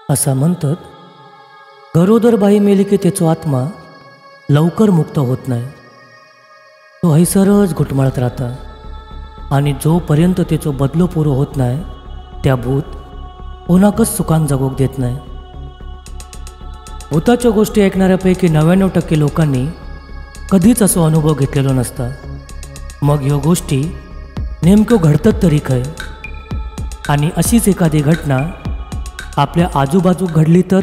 असा म्हणतात गरोदर बाई मेली की त्याचो आत्मा लवकर मुक्त होत नाही. तो हैसरच घुटमळत राहता आणि जोपर्यंत त्याचो बदलो पुरो होत नाही त्या भूत कोणाकच सुखान जगूक देत नाही. भूताच्या गोष्टी ऐकणाऱ्यापैकी 99% लोकांनी कधीच असो अनुभव घेतलेलो नसता. मग ह्यो गोष्टी नेमक्यो घडतात तरी खंय? आणि अशीच एखादी घटना आपल्या आजूबाजूक घडली तर?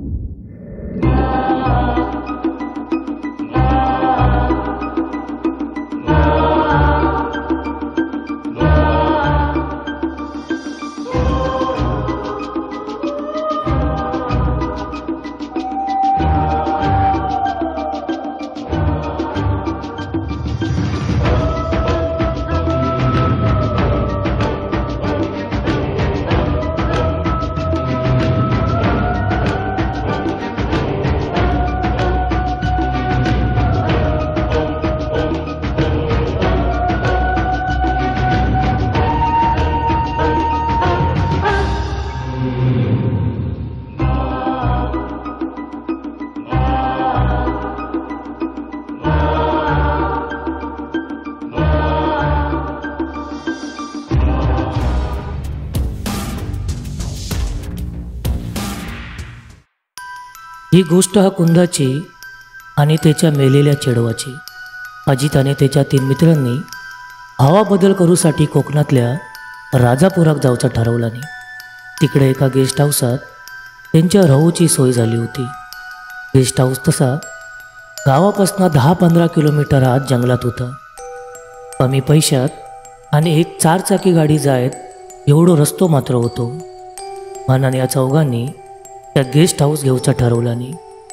ही गोष्ट हा कुंदाची आणि त्याच्या मेलेल्या चेडवाची. अजित आणि त्याच्या 3 मित्रांनी हवा बदल करूसाठी कोकणातल्या राजापुराक जावचं ठरवल्याने तिकडे एका गेस्ट हाऊसात त्यांच्या राहूची सोय झाली होती. गेस्ट हाऊस तसा गावापासून 10-15 किलोमीटर आत जंगलात होता. कमी पैशात आणि एक 4 चाकी गाडी जायत एवढो रस्तो मात्र होतो. म्हणून या चौघांनी त्या गेस्ट हाऊस घेऊचा ठरवल्याने.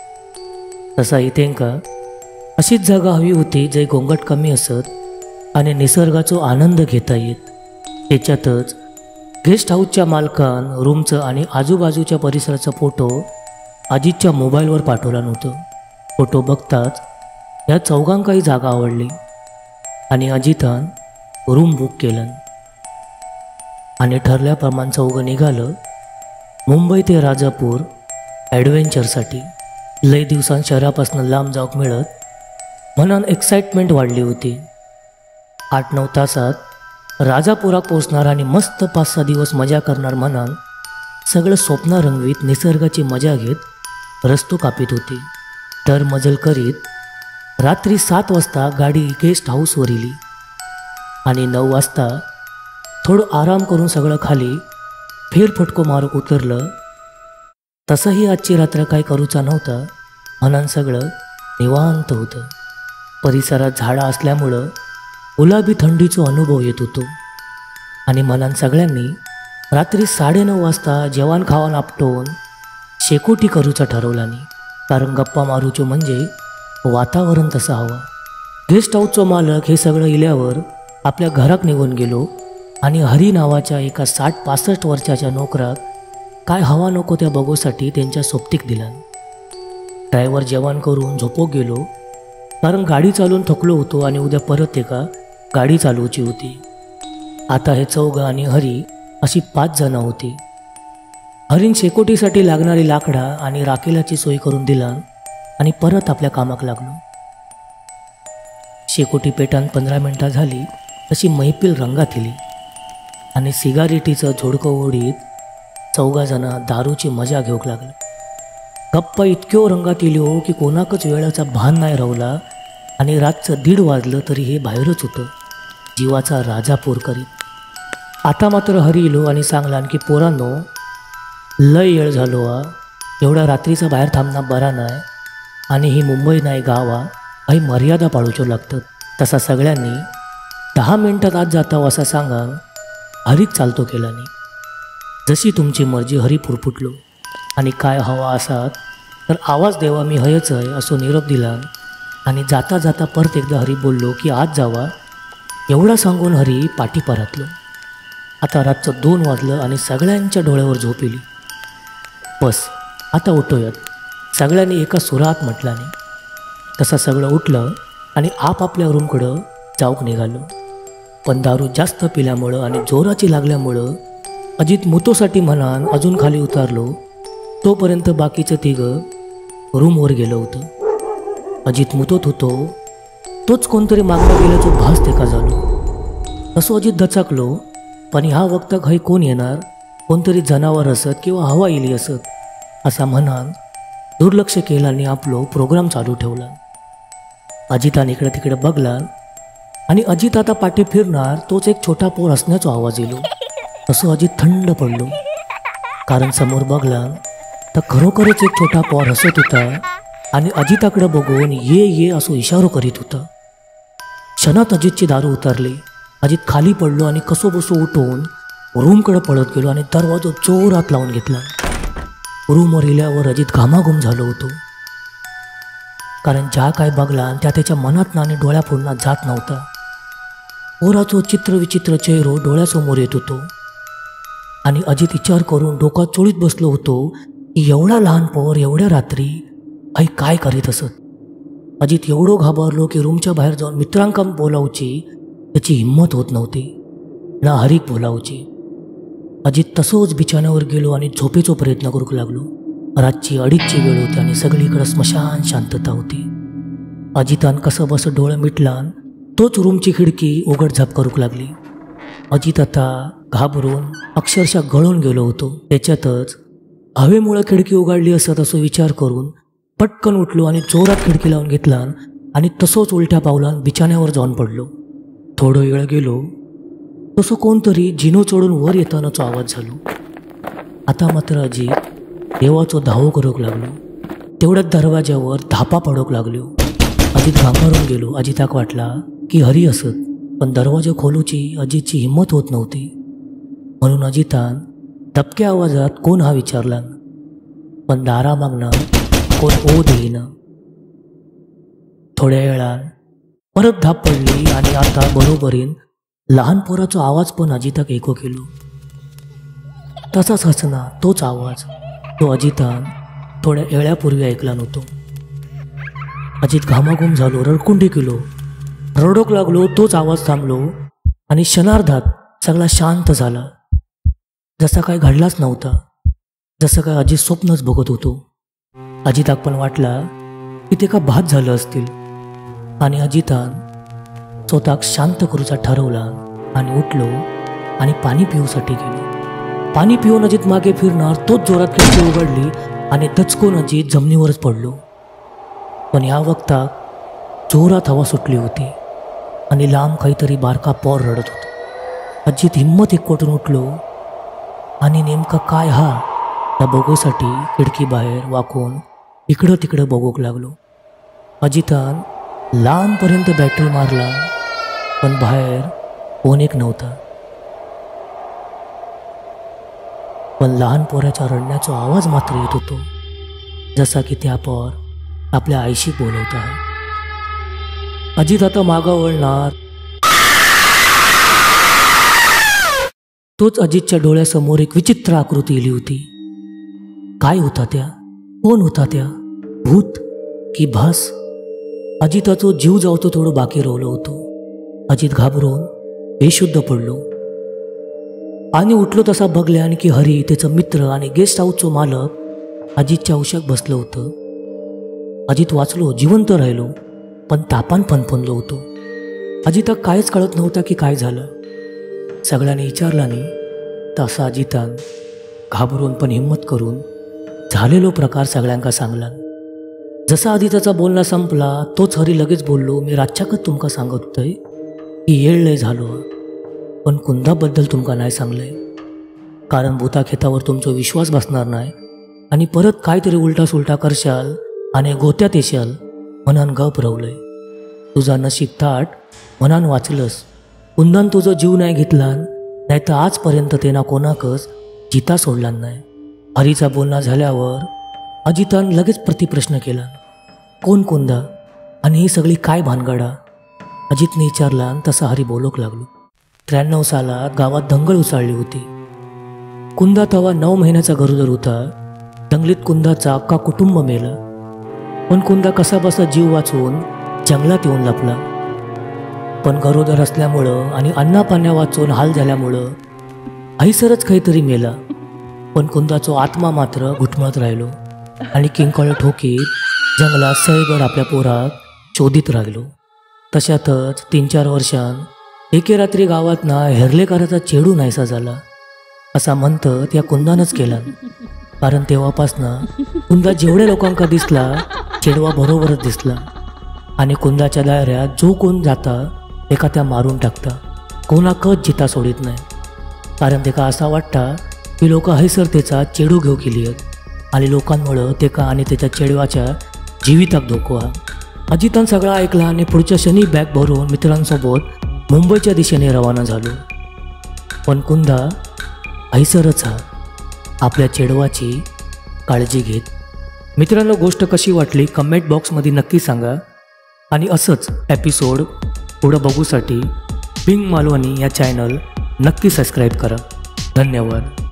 तसा इथेंका अशीच जागा हवी होती जय गोंगट कमी असत आणि निसर्गाचो आनंद घेता येत. त्याच्यातच गेस्ट हाऊसच्या मालकान रूमचं आणि आजूबाजूच्या परिसराचा फोटो अजितच्या मोबाईलवर पाठवला नव्हतं. फोटो बघताच या चौघांकाही जागा आवडली आणि अजितान रूम बुक केलं आणि ठरल्याप्रमाणे चौघं निघालं मुंबई ते राजापूर ॲडव्हेंचरसाठी. लय दिवसांत शहरापासून लांब जाऊक मिळत म्हणून एक्साइटमेंट वाढली होती. 8-9 तासात राजापुरात पोचणार आणि मस्त 5-6 दिवस मजा करणार म्हणून सगळं स्वप्न रंगवीत निसर्गाची मजा घेत रस्तो कापीत होती. तर मजल करीत रात्री 7 वाजता गाडी गेस्ट हाऊसवर इली आणि 9 वाजता थोडं आराम करून सगळं खाली फेरफटको मारूक उतरलं. तसंही आजची रात्र काय करूचा नव्हता म्हणून सगळं निवांत होतं. परिसरात झाडं असल्यामुळं गुलाबी थंडीचा अनुभव येत होतो आणि म्हणून सगळ्यांनी रात्री 9:30 वाजता जेवण खावण आपटून शेकोटी करूचा ठरवल्याने. कारण गप्पा मारूचो म्हणजे वातावरण तसं हवा. गेस्ट हाऊसचो मालक हे सगळं इल्यावर आपल्या घराक निघून गेलो आणि हरी नावाच्या एका 60-65 वर्षाच्या नोकराक काय हवा नको त्या बघूसाठी त्यांच्या सोबतीक दिला. ड्रायव्हर जेवण करून झोपोक गेलो कारण गाडी चालवून थकलो होतो आणि उद्या परत एका गाडी चालवची होती. आता हे चौघं आणि हरी अशी 5 जणं होती. हरीन शेकोटीसाठी लागणारी लाकडा आणि राखेलाची सोय करून दिला आणि परत आपल्या कामाक लागलो. शेकोटी पेटान 15 मिनिटं झाली तशी मैफिल रंगात इली आणि सिगारेटीचं झोडकं ओढीत 4 जणं दारूची मजा घेऊक लागलं. गप्पा इतक्यो रंगात इल्यो की कोणाकच वेळाचा भान नाही रावला आणि रातचं 1:30 वाजलं तरी हे बाहेरच होतं जीवाचा राजापूर करीत. आता मात्र हरी इलो आणि सांगला की पोरांनो लय येळ झालो हा, एवढा रात्रीचा बाहेर थांबणं बरा नाही आणि ही मुंबई नाही गावा काही मर्यादा पाळूचो लागतात. तसा सगळ्यांनी 10 मिनिटात आत जाताव असा सांगान हरीक चालतो केला नाही. जशी तुमची मर्जी हरी पुरपुटलो आणि काय हवा असात तर आवाज देवा मी हयच आहे असो निरोप दिला आणि जाता जाता परत एकदा हरी बोललो की आत जावा. एवढा सांगून हरी पाठी परतलो. आता रातचं 2 वाजलं आणि सगळ्यांच्या डोळ्यावर झोप इली. बस आता उठूयात सगळ्यांनी एका सुरात म्हटल्याने. तसं सगळं उठलं आणि आपापल्या रूमकडं जाऊक निघालो. पण दारू जास्त पिल्यामुळं आणि जोराची लागल्यामुळं अजित मुतोसाठी म्हणान अजून खाली उतरलो तोपर्यंत बाकीचं तिघं रूमवर गेलं होतं. अजित मुतत होतो. तोच कोणतरी मागला गेल्याचो भास तेका झालो. तसो अजित दचाकलो. पण ह्या वक्ताक हय कोण येणार, कोणतरी जनावर असत किंवा हवा येली असत असा म्हणान दुर्लक्ष केला आणि आपलो प्रोग्राम चालू ठेवला. अजितान इकडे तिकडे बघला आणि अजित आता पाठी फिरणार तोच एक छोटा पोर हसण्याचा आवाज येलो. तसं अजित थंड पडलो, कारण समोर बघला तर खरोखरच एक छोटा पोर हसत होता आणि अजिताकडे बघून ये ये असो इशारो करीत होता. क्षणात अजितची दारू उतरली. अजित खाली पडलो आणि कसो बसो उठून रूमकडे पळत गेलो आणि दरवाजा जोरात लावून घेतला. रूमवर गेल्यावर अजित घामाघूम झालो होतो, कारण ज्या काय बघला त्या त्याच्या मनात आणि डोळ्यापुढना जात नव्हता. पोराचो चित्रविचित्र चेहरो डोळ्यासमोर येत होतो आणि अजित विचार करून डोका चोळीत बसलो होतो की एवढा लहान पोर एवढ्या रात्री आई काय करीत असत. अजित एवढो घाबरलो की रूमच्या बाहेर जाऊन मित्रांका बोलावची त्याची हिंमत होत नव्हती, ना हरीक बोलावची. अजित तसोच बिछाण्यावर गेलो आणि झोपेचा प्रयत्न करू लागलो. रातची 2:30ची वेळ होती आणि सगळीकडे स्मशान शांतता होती. अजितान कसं बस डोळे मिटलान तोच रूमची खिडकी उघडझाप करूक लागली. अजित आता घाबरून अक्षरशः गळून गेलो होतो. त्याच्यातच हवेमुळे खिडकी उघडली असत असं विचार करून पटकन उठलो आणि जोरात खिडकी लावून घेतला आणि तसोच उलट्या पावलान बिछाण्यावर जाऊन पडलो. थोडं वेळ गेलो तसं कोणतरी जिनो चढून वर येतानाचा आवाज झालो. आता मात्र अजित देवाचो धावो करूक लागलो. तेवढ्याच दरवाज्यावर धापा पडोक लागलो. अजित घाबरून गेलो. अजिताक वाटला की हरी असत, पण दरवाजा खोलूची अजितची हिंमत होत नव्हती. म्हणून अजितान दबक्या आवाजात कोण हा विचारला, पण दारा मागणं कोण ओ देईना. थोड्या वेळान परत धाप पडली आणि आता बरोबरीन लहान पोराचो आवाज पण अजिताक ऐकू केलो. तसाच हसना तोच आवाज तो अजितान थोड्या वेळापूर्वी ऐकला नव्हतो. अजित घामाघूम झालो, रडकुंडी केलो, रडोक लागलो. तोच आवाज थांबलो आणि क्षणार्धात सगळा शांत झाला. जसा काय घडलाच नव्हता, जसं काय अजित स्वप्नच बघत होतो. अजिताक पण वाटला की ते का भात झालं असतील आणि अजितान स्वतःक शांत करूचा ठरवला आणि उठलो आणि पाणी पिऊसाठी गेलो. पाणी पिऊन अजित मागे फिरणार तोच जोरात खिडकी उघडली आणि दचकून अजित जमिनीवरच पडलो. पण या वक्ताक जोरात हवा सुटली होती आणि लांब काहीतरी बारका पोर रडत होता. अजित हिंमत एकवटून उठलो आणि नेमका काय हा त्या बघूसाठी खिडकी बाहेर वाकून इकडं तिकडं बघूक लागलो. अजितान लांबपर्यंत बॅटरी मारला, पण बाहेर कोण एक नव्हता. पण लहान पोराच्या रडण्याचा आवाज मात्र येत होतो, जसा की त्या पोर आपल्या आईशी बोलवत आहे. अजित आता मागं वळणार तोच अजितच्या डोळ्यासमोर एक विचित्र आकृती इली होती. काय होता त्या? कोण होता त्या? भूत की भास? अजिताचो जीव जावतो थोडं बाकी राहिलो होतो. अजित घाबरून बेशुद्ध पडलो आणि उठलो तसा बघले आणि की हरी त्याचा मित्र आणि गेस्ट हाऊसचो मालक अजितच्या उशाक बसलं होतं. अजित वाचलो, जिवंत राहिलो, पण तापान फणफणलो होतो. अजिताक कायच कळत नव्हता की काय झालं. सगळ्यांनी विचारला नाही तसा अजितान घाबरून पण हिंमत करून झालेलो प्रकार सगळ्यांका सांगला. जसा अजिताचा बोलणं संपला तोच हरी लगेच बोललो, मी रातच्याकच तुमका सांगत होतंय की येळ लय झालो, पण कुंदाबद्दल तुमका नाही सांगलंय, कारण भूताखेतावर तुमचा विश्वास बसणार नाही आणि परत काहीतरी उलटा सुलटा करशाल आणि गोत्यात येशाल म्हणान गप रवलंय. तुझा नशीब ताट म्हणान वाचलंस. कुंदान तुझं जीव नाही घेतला, नाही तर आजपर्यंत ते ना कोणाकच जिता सोडला नाही. हरीचा बोलणं झाल्यावर अजितान लगेच प्रतिप्रश्न केला, कोण कुंदा आणि ही सगळी काय भानगडा? अजितने विचारला तसा हरी बोलूक लागलो. 93 सालात गावात दंगल उसळली होती. कुंदा तवा 9 महिन्याचा गरोदर होता. दंगलीत कुंदाचा अख्खा कुटुंब मेलं, पण कुंदा कसा बसा जीव वाचवून जंगलात येऊन लपला. पण गरोदर असल्यामुळं आणि अन्ना पाण्या वाचून हाल झाल्यामुळं आईसरच काहीतरी मेला. पण कुंदाचो आत्मा मात्र घुटमळत राहिलो आणि किंकाळ ठोकीत जंगलात सयभर आपल्या पोराक शोधित राहिलो. तशातच 3-4 वर्षांन एके रात्री गावात ना हेर्लेकाराचा चेडू नाहीसा झाला असा म्हणत या कुंदानच केला. कारण तेव्हापासनं कुंदा जेवढ्या लोकांका दिसला चेडवा बरोबरच दिसला आणि कुंदाच्या दायऱ्यात जो कोण जाता तेका त्या मारून टाकता, कोणाकच जिता सोडित नाही. कारण तेका असा वाटता की लोक हैसर त्याचा चेडू घेऊ केली आहेत आणि लोकांमुळं तेका आणि त्याच्या चेडवाच्या जिविताक धोको हा. अजितान सगळा ऐकला आणि पुढच्या शनी बॅग भरून मित्रांसोबत मुंबईच्या दिशेने रवाना झालो. पण कुंदा हैसरच हा, आपल्या चेडवाची काळजी घेत. मित्रांनो, गोष्ट कशी वाटली कमेंट बॉक्समध्ये नक्की सांगा आणि असंच एपिसोड पुढं बघूसाठी पिंग मालवणी या चॅनल नक्की सबस्क्राईब करा. धन्यवाद.